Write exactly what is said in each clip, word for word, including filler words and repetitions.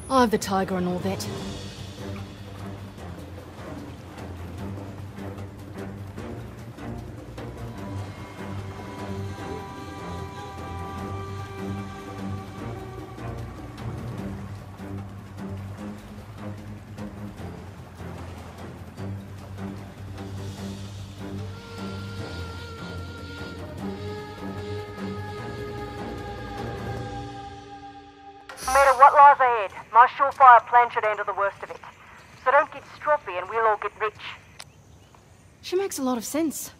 I have the tiger and all that. No matter what lies ahead, my surefire plan should handle the worst of it. So don't get stroppy and we'll all get rich. She makes a lot of sense.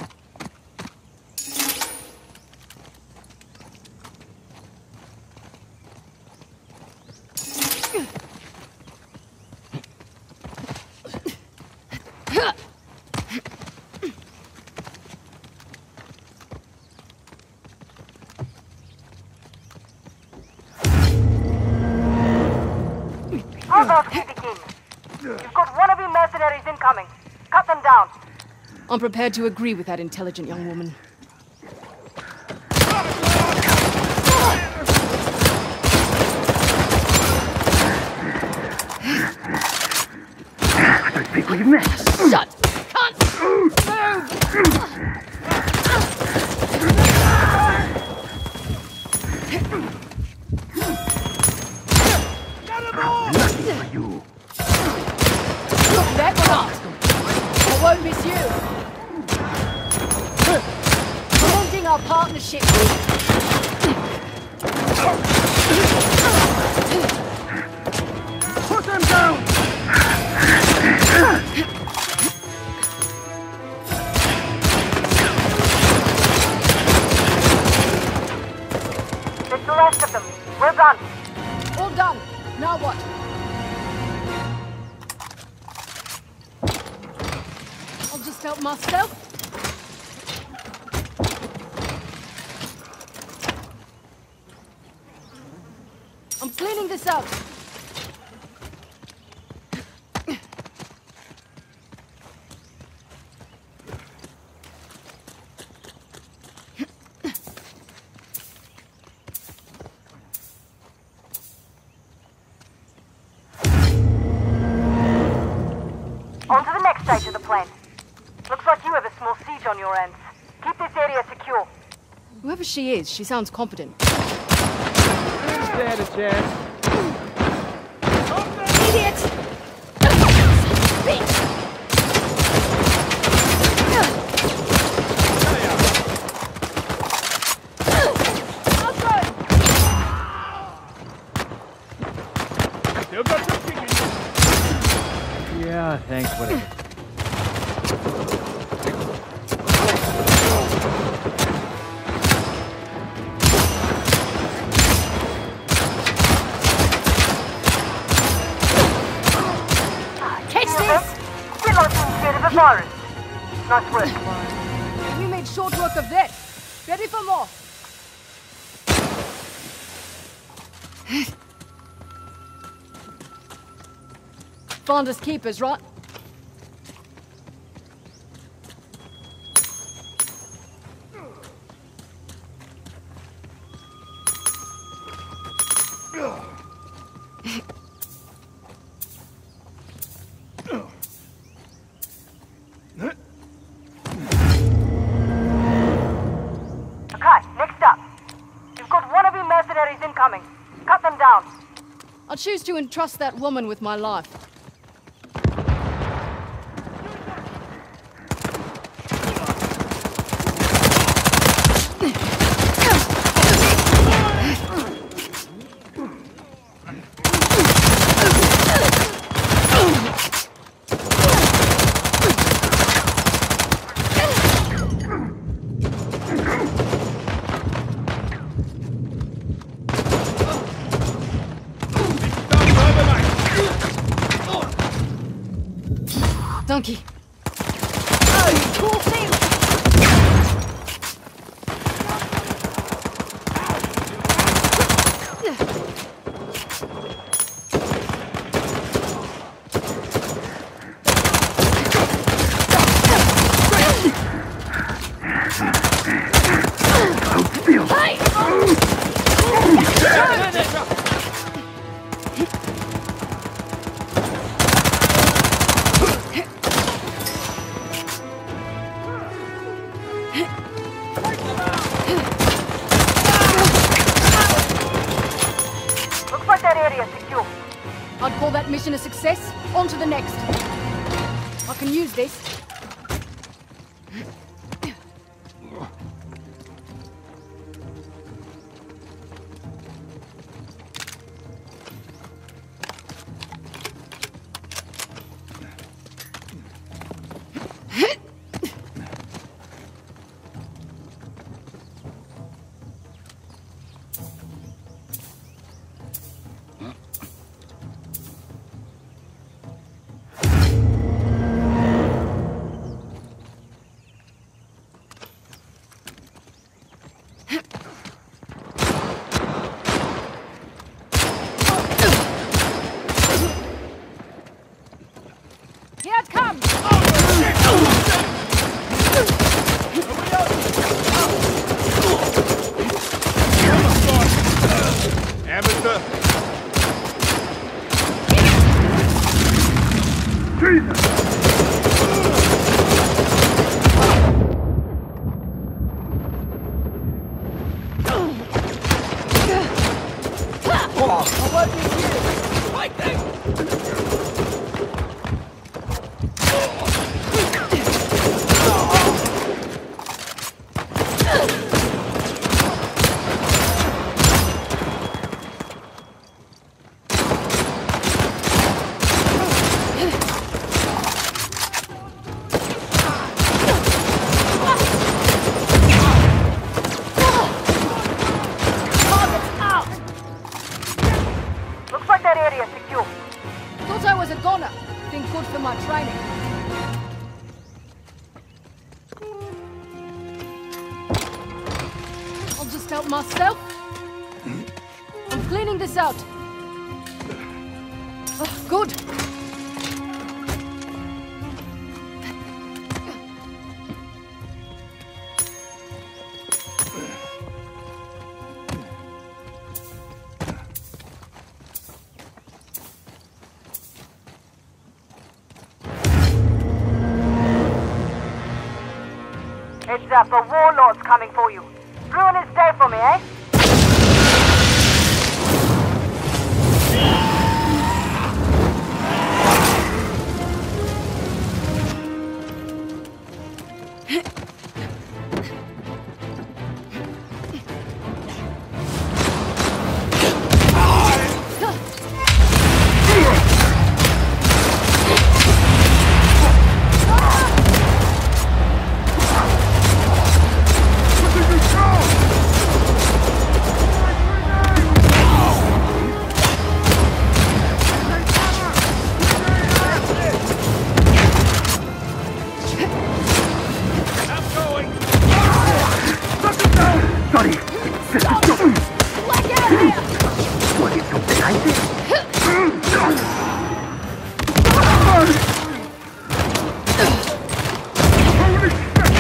How about we begin? You've got wannabe mercenaries incoming. Cut them down. I'm prepared to agree with that intelligent young woman. I don't think we've met. Shut! Can't move! Nothing for you. Look, that one! I won't miss you! Promoting our partnership! Put them down! There's the rest of them. We're done. All done! Now what? I'll just help myself. I'm cleaning this up. On to the next stage of the plan. Looks like you have a small siege on your hands. Keep this area secure. Whoever she is, she sounds competent. Stand a chance. Idiot! Yeah, thanks, whatever. Catch this! Still not being scared of a virus. Nice work. We made short work of that. Ready for more? Flanders keepers, right? Okay, next up. You've got wannabe mercenaries incoming. Cut them down. I'll choose to entrust that woman with my life. Donkey. Oh, cool thing. Hey! call that mission a success. On to the next. I can use this. Here it comes! Amateur! Jesus! I won't miss you! Like that! Looks like that area's secure. Thought I was a goner. Been good for my training. I'll just help myself. I'm cleaning this out. Oh, good. Heads up, a warlord's coming for you. Ruin his day for me, eh? Sorry! Set the door! Let out here! Was it so behind it? Holy shit!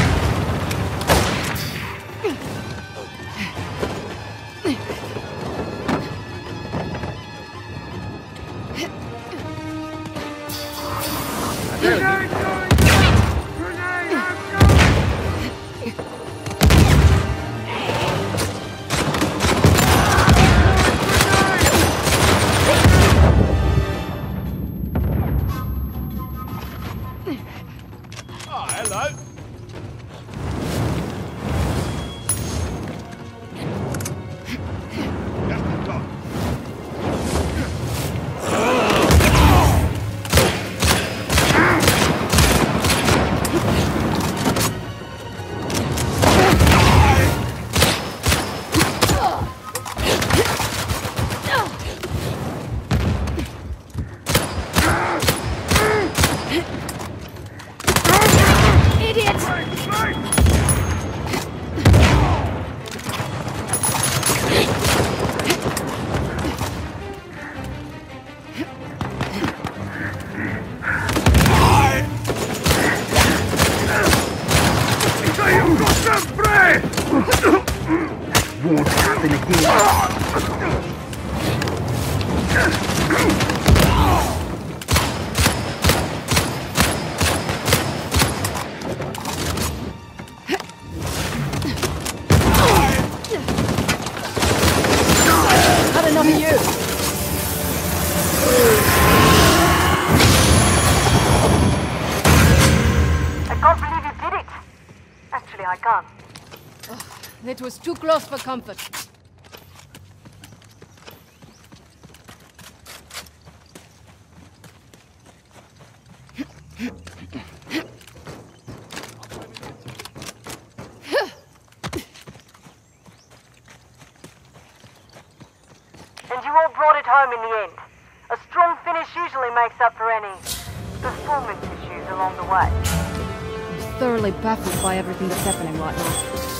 Grenade! Grenade! Oh, hello. Just in time. Won't happen again. Had enough of you. son. It was too close for comfort. And you all brought it home in the end. A strong finish usually makes up for any performance issues along the way. I'm thoroughly baffled by everything that's happening right now.